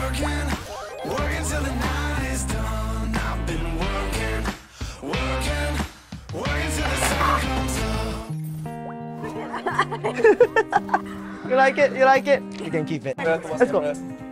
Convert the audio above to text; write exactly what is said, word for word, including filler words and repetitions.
working, working till the night is done. I've been working, working, working till the sun comes up. You like it? You like it? You can keep it. Let's go.